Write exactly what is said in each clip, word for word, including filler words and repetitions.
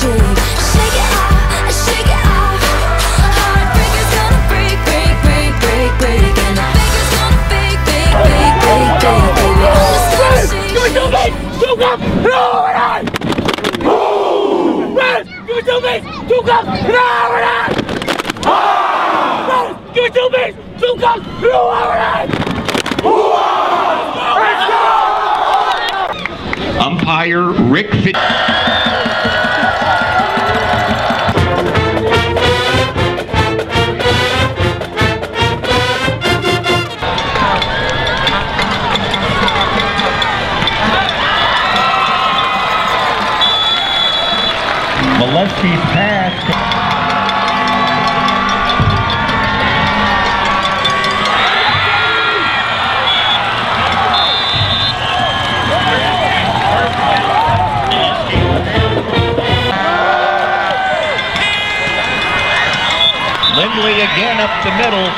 break. Shake it off, shake it off. Heartbreaker's gonna break, break, break, break, break. And the faker's gonna fake, fake, fake, fake, fake, baby. I'm just gonna shake, give me two beats, two cups, and overtime! Reds, give me two beats, two cups, and overtime! Reds, give me two beats, two cups, and overtime! Let's go! Umpire Rick Fit. Molesky's pass. Lindley again up the middle.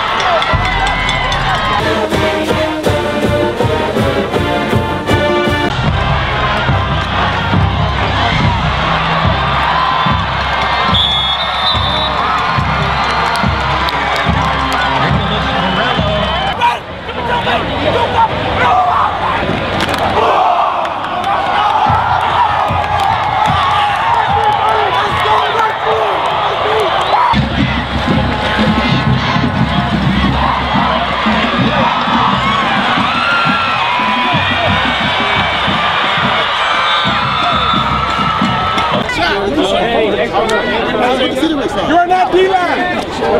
You are not D-line!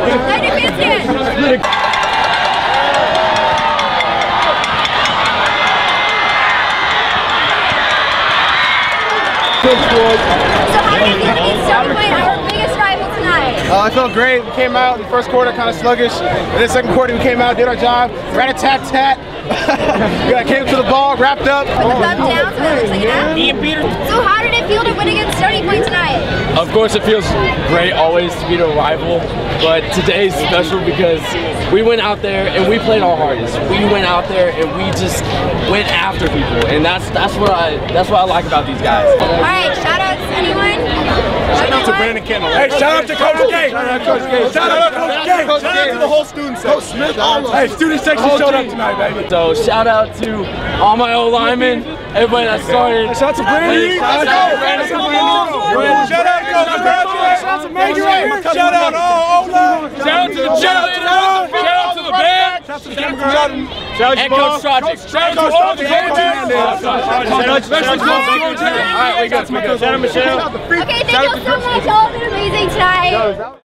So how do you feel to beat Stony Point, our biggest rival tonight? Uh, I felt great. We came out in the first quarter kind of sluggish. In the second quarter we came out, did our job, rat-a-tat-tat. We came to the ball, wrapped up. Put the thumb down so that looks like an F. So how did it feel to win against Stony Point tonight? Of course it feels great always to beat a rival, but today's special because we went out there and we played our hardest. We went out there and we just went after people, and that's that's what I that's what I like about these guys. All right, shout outs anyone? Shout out to Brandon Kendall. Hey, shout out to Coach K. Shout out to Coach K. Shout out to Coach K. Shout out to the whole student section. Coach Smith. Hey, student section showed up tonight, baby. So shout out to all my old linemen, everybody that started. Shout out to Brandon. Shout out to Brandon. Shout out to congratulations. Shout out to Meg Barker. Shout out all line. Shout out to the cheerleaders. Shout out to the band. Shout out to the kindergarten. Shout out And Coach Strajic. Shout out to all the coaches. Shout out to Coach. All right, we got some. Shout out to Michelle. Okay, thank you so much. Y'all have been amazing tonight.